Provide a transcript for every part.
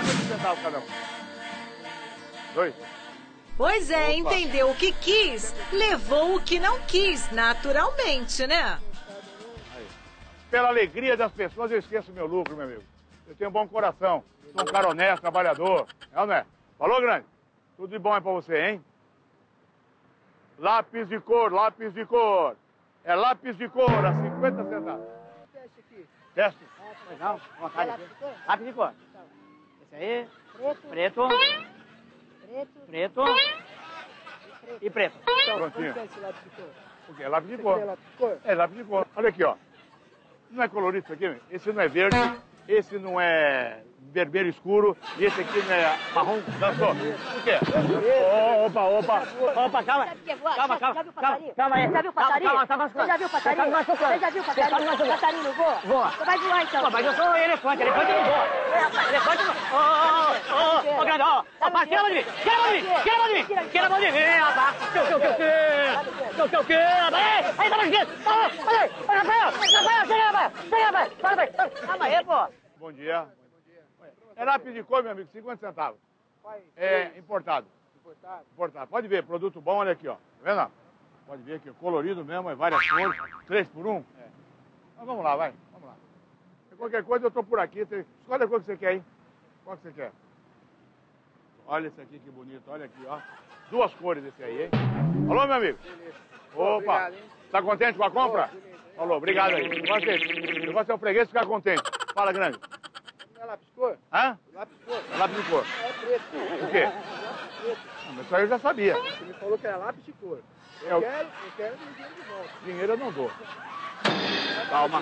50 centavos cada um. 2. Pois é, Opa. entendeu o que quis, levou o que não quis, naturalmente, né? Aí. Pela alegria das pessoas, eu esqueço meu lucro, meu amigo. Eu tenho um bom coração. Sou um cara honesto, trabalhador. É ou não é? Falou, grande? Tudo de bom é pra você, hein? Lápis de cor, lápis de cor. É lápis de cor, a 50 centavos. Teste aqui. Teste? Pois não, vontade aqui. Lápis de cor. Esse aí. Preto. Preto. Preto. E preto. Então, Prontinho. como que é esse lápis de cor? O quê? É lápis de Esse cor. aqui é lápis de cor? É lápis de cor. Olha aqui, ó. Não é colorido isso aqui? Esse não é verde, esse não é vermelho escuro e esse aqui não é marrom. Dançou. O quê? Opa, calma. Calma. Calma aí. Já viu passarinho? Calma. Você já viu passarinho? Você já viu passarinho? Passarinho não voa? Voa. Você vai voar então. Pô, mas eu sou elefante não voa. Elefante não... Ô, grande, ó. Rapaz, tira a mão de mim. Tira a mão de mim, rapaz. Que o quê, rapaz? Aí, tá mais quieto. Rafael, chega, rapaz. Calma aí, pô. Bom dia. É lápis de cor, meu amigo, 50 centavos. É importado. Importado. Pode ver, produto bom, olha aqui, ó. Tá vendo? Pode ver aqui, colorido mesmo, é várias cores. 3 por 1. Mas vamos lá, vai. Vamos lá. Qualquer coisa eu tô por aqui. Escolhe a cor que você quer aí. Qual que você quer? Olha esse aqui que bonito, olha aqui, ó. 2 cores esse aí, hein? Alô, meu amigo? Opa! Obrigado, hein? Tá contente com a compra? Falou, obrigado aí. Eu gosto de o freguês ficar contente. Fala, grande. Não é lápis de cor? Hã? Lápis de cor? É lápis de cor. É preto. O quê? Lápis preto. Não, mas isso aí eu já sabia. Você me falou que era lápis de cor. Eu- Eu quero meu dinheiro de volta. Dinheiro eu não dou. Calma.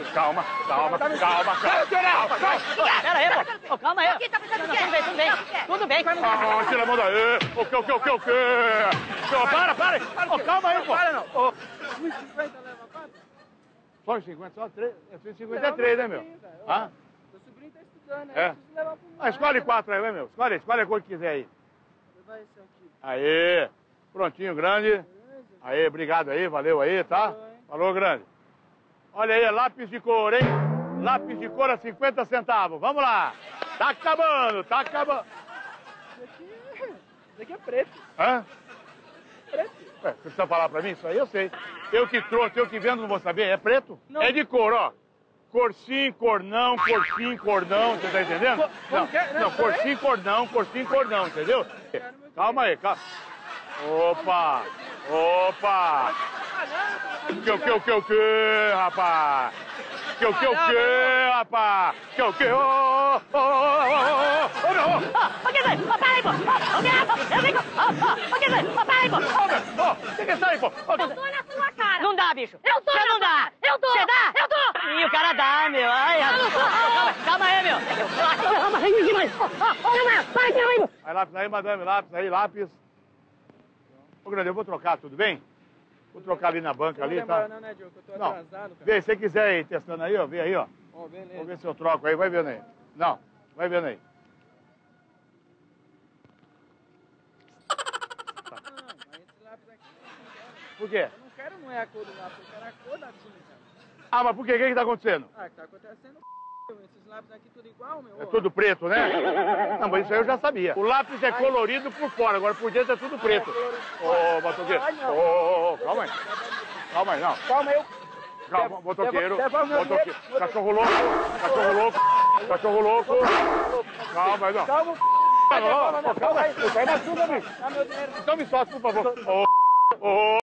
Pera aí, pô. Calma aí. Aqui tá fazendo o quê? Tudo bem. Ah, tira a mão daí. O quê? Para. Calma aí, pô. Para não. 1,50 leva quanto? Só os 50, só 3. 150 é 3, né, meu? Hã? Meu sobrinho tá estudando, É. eu preciso levar pro Ah, escolhe 4 aí, né, meu? Escolhe a cor que quiser aí. Vou levar esse aqui. Aê. Prontinho, grande. Aê, obrigado aí, valeu aí, tá? Falou, hein? Falou, grande. Olha aí, é lápis de cor, hein? Lápis de cor a 50 centavos. Vamos lá. Tá acabando. Esse aqui é preto. Hã? Preto. Você precisa falar pra mim? Isso aí eu sei. Eu que trouxe, eu que vendo, não vou saber. É preto? Não. É de cor, ó. Cor sim, cor não, você tá entendendo? Como que é? Não, cor sim, cor não, entendeu? Calma aí, calma. Opa! O que, rapaz? O que, rapaz? Ô, não! Ô, que isso? Para aí, pô. Ô, que isso? Para aí, pô. O que é isso aí, pô? Eu tô na sua cara. Não dá, bicho. Eu tô. Você não dá. Eu tô. Você dá? Eu tô. Ih, o cara dá, meu. Ai, calma aí, meu. Calma aí, demais. Aí, lápis aí, madame, lápis. Ô, grande, eu vou trocar, tudo bem? Vou trocar ali na banca ali, tá? Não, né, Diogo? Eu tô Não. atrasado, cara. Vê, se você quiser ir testando aí, ó, vê aí, ó. Ó, beleza. Vou ver se eu troco aí, vai vendo aí. Não, vai vendo aí. Não, mas esse lápis aqui eu não quero. Por quê? Eu não quero não é a cor do lápis, eu quero a cor da tinta. Ah, mas por quê? O que tá acontecendo? Ah, que tá acontecendo esses lápis aqui tudo igual, meu. É tudo preto, né? Não, mas isso aí eu já sabia. O lápis é colorido por fora, agora por dentro é tudo preto. Ô, motoqueiro. Ô, calma aí. Calma aí, não. Calma, eu... Calma, motoqueiro. Leva o meu Motoqueiro. dinheiro. Cachorro louco. Calma aí, não. Calma, Calma aí. Cai na chuva, bicho. dá meu dinheiro. Então me solta, por favor. Ô,